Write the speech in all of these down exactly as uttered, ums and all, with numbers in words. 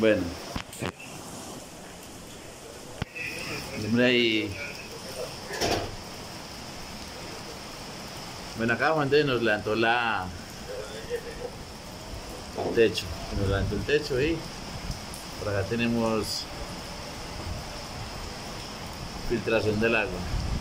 Bueno, hombre ahí. Bueno, acá Juan de nos levantó la el techo. Nos levantó el techo y por acá tenemos filtración del agua.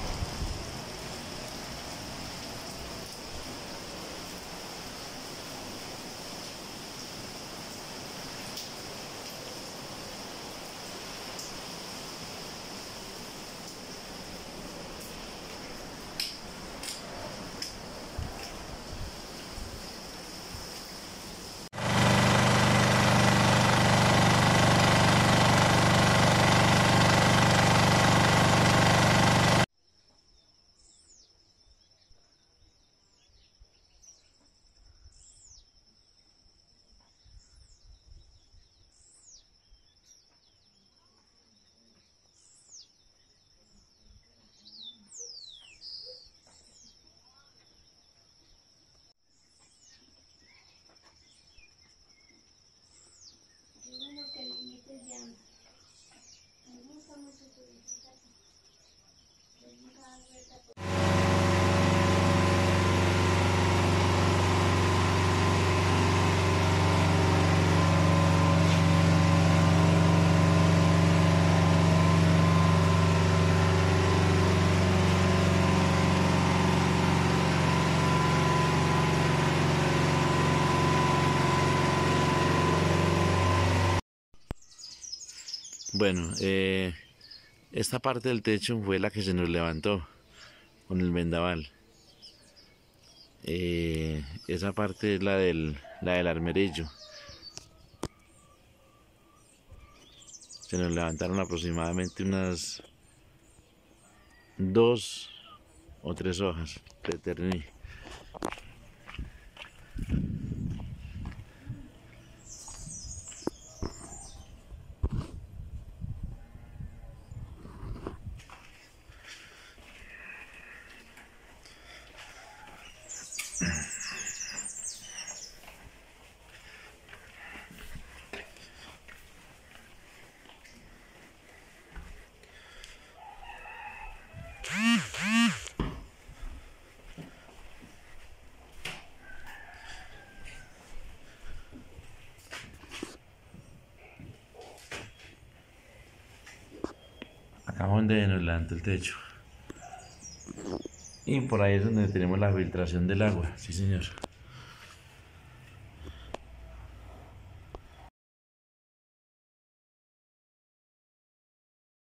Bueno, eh, esta parte del techo fue la que se nos levantó con el vendaval. Eh, esa parte es la del, la del armerillo. Se nos levantaron aproximadamente unas dos o tres hojas de terní. Acá es donde nos levantó el techo. Y por ahí es donde tenemos la filtración del agua, sí señor.